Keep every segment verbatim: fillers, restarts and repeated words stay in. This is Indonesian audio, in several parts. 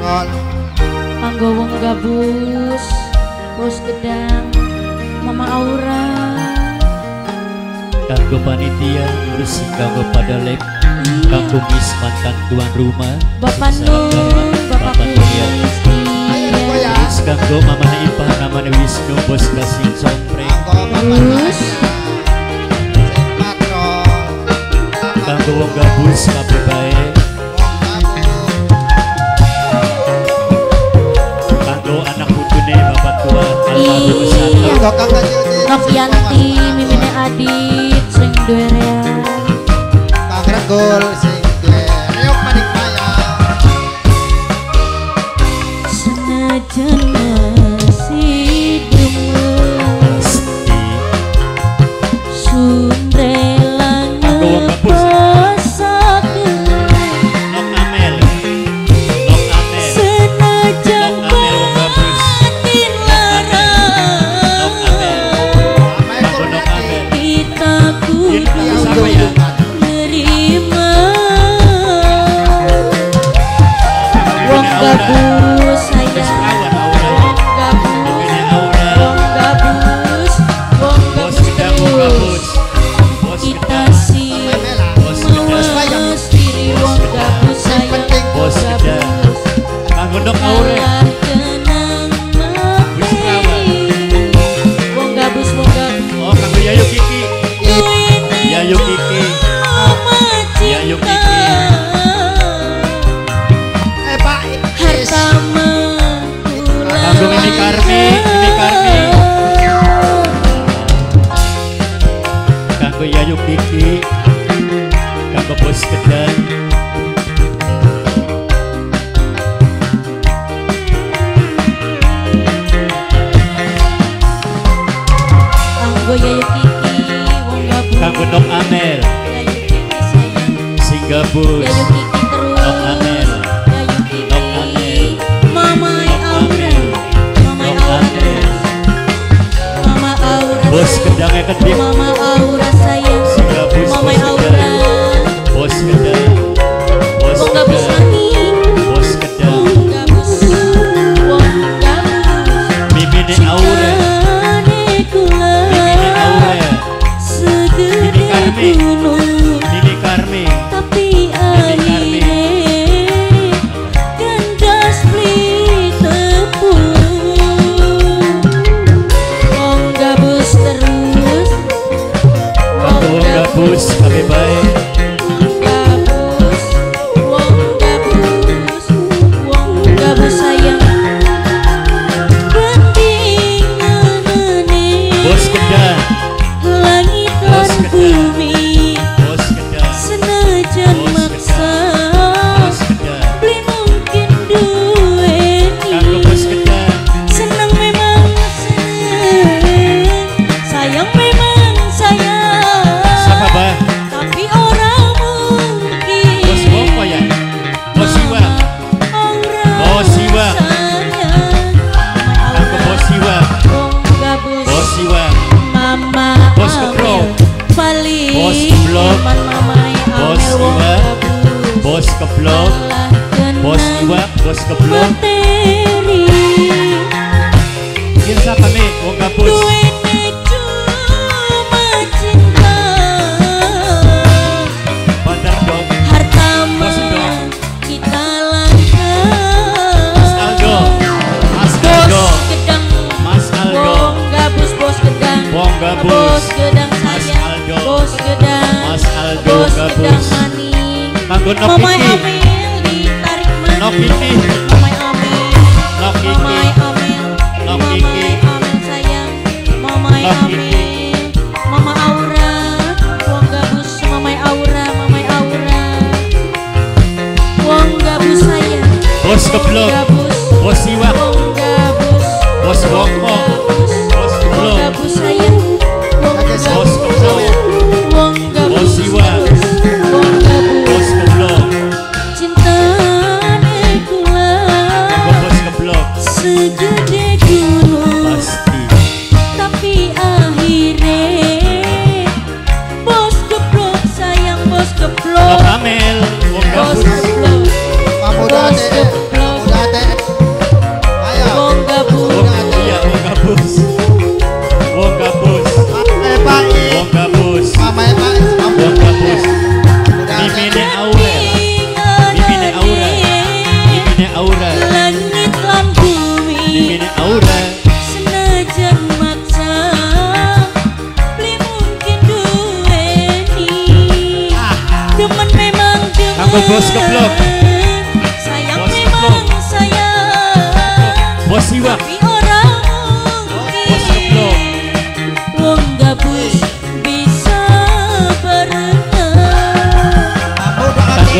Kanggo wong gabus, bos gedang, Mama Aura. Kanggo panitia, bersih kanggo pada lek, kanggo bis mantan tuan rumah, Bapak Nur, Bapak Kristi. Kanggo Mama Ipah, namanya Wisnu, bos kasih sompreng. Terus Kanggo wong gabus, kabeh bae. Kanggo anak putune bapak tua, almarhum besar. Novianti, mimine Adit, sing duwe rea. Kang Regul sing duwe reok manik maya. Senajan masih gemes Sundrelang ngeposak Nok Amel, Nok Amel, Senajan panin larang Kita kudu nerima Wong gabus sayang Wong gabus Wong gabus Wong gabus terus Kita sih mawas diri Wong gabus sayang Wong gabus Kanggo Nok Aure, Kalah tenang mati Wong gabus Wong gabus oh kanggo Yayu Kiki, Yayu Kiki, Yayu Kiki. Eh Pak, Harta Kanggo Mimi Karmi, Mimi Karmi. Kanggo Yayu Kiki, kanggo bos gedang. Kanggo Yayu Kiki Wong gabus Kanggo Nok Amel, Yayu Kiki sayang sing gabus. Yayu Kiki terus Nok Amel, Yayu Kiki Nok Amel, Mamai Aura Mamai Nok Aura Amel. Mama Aura Bos gedangnya kedip, Mama Aura sayang sing gabus. Mamai Bos Aura gedang, bos gedang, bos Wong gabus gedang, lagi bos gedang. Wong gabus Wong gabus Mimine Aura, Cikane kula Mimine Aura, Segede Karmi. gunung Mimi Karmi. Tapi Karmi. akhirnya Gandas beli tepung Wong gabus terus Kanggo wong gabus, kabeh bae. Wong gabus Wong gabus Wong gabus sayang Bandinganane Bos gedang, Langit lan Bos gedang. bumi bos gedang, Senajan Bos maksa bos gedang. Beli mungkin duweni Kanggo bos gedang, Senang memang senang Sayang memang sayang siapa bah? Tapi orang mungkin Bos apa ya? Bos Iwa, Orang Bos Iwa. sayang Kanggo bos Iwa, Wong gabus bos Iwa, Mama Bos keblok. Paling Bos keblok. Teman mamai Bos Amel wong Iwa. gabus bos keblok, Kalah bos tenang Iwa, bos keblok. materi Kira siapa nih? Wong gabus. Duweni cuma cinta Bandar dong, Harta Bos dong. mah kita Mas Aldo, langka Mas Bos Aldo, gedang Mas Aldo, Wong gabus bos gedang Wong gabus. Bos gedang Mas sayang Aldo. Bos gedang Mas Aldo Bos gabus. gedang maning Kanggo Nok Mamai Kiki, Amel ditarik maning Nok Kiki, Mamai Amel Nok Kiki, Mamai Amel Nok Mamai Kiki. Amel sayang Mamai Nok Kiki. Amel Mama Aura Wong gabus Mamai Aura Mamai Aura Wong gabus sayang bos keblok, Gabus bos Iwa, Wong gabus bos Boko, Gabus bos Wong keblok, gabus sayang Wong Bos gabus keblok. Wong gabus Bos Iwa. Wong gabus bos keblok, Cinta kula Kanggo bos keblok. Segede gunung Pasti. Tapi akhirnya Bos keblok sayang bos Nok keblok Amel, wong Bos gabus. keblok Pamuda Bos teh, keblok pamuda teh.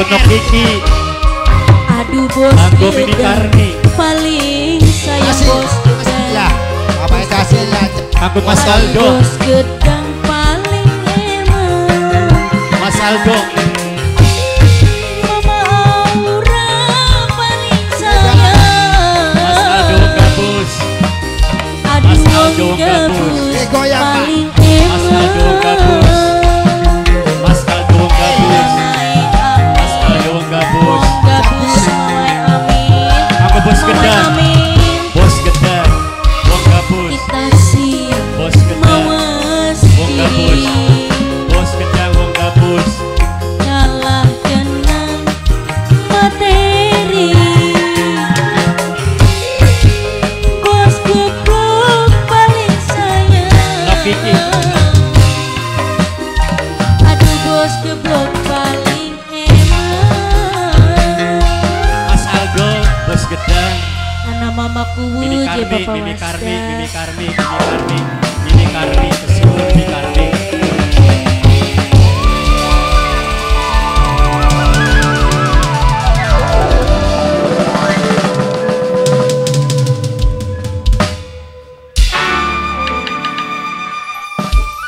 Nok Kiki. Aduh bos Anggo Mini gedang Karni. paling sayang Kasih. bos gedang. Ya, apa yang kasih ya? Aku Mas Aldo. Bos gedang paling emang. Mas Aldo. Mama Aura paling sayang. Mas Aldo gabus. Aduh Mas Aldo wong gabus. gabus Eh, goyang, Pak. paling Mas Aldo gabus. Mas Aldo gabus. Mas Aldo gabus. Gabus mamai amin. Aku bos Mamai gedang. amin. Bos gedang. Wong gabus. Kita sih Bos gedang. mawas Wong gabus. diri. Bos gedang wong gabus. Kalah dengan materi. Bos goblok paling sayang. Nok Kiki. Aduh bos goblok paling emang. Mas Aldo. Bos gedang. Anak mamaku Mini je Karmi. bapak Mini Karmi. Wasda. Mini Karmi. Mini Karmi. Mini Karmi. Kesukur Mini Karmi.